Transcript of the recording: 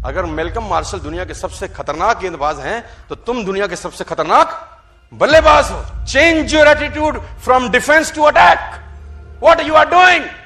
अगर Malcolm martial दुनिया के सबसे खतरनाक गेंदबाज हैं तो तुम दुनिया के सबसे खतरनाक बल्लेबाज हो। Change your attitude from defence to attack. What you are doing?